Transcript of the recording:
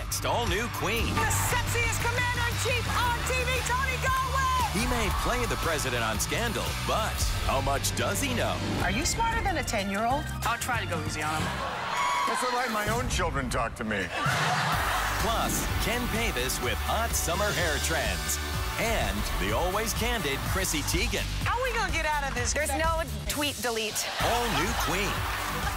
next all-new Queen. The sexiest commander-in-chief on TV, Tony Goldwyn! He may play the president on Scandal, but how much does he know? Are you smarter than a 10-year-old? I'll try to go easy on him. That's what like my own children talk to me. Plus, Ken Paves with hot summer hair trends. And the always candid Chrissy Teigen. How are we gonna get out of this? There's no tweet delete. All new Queen.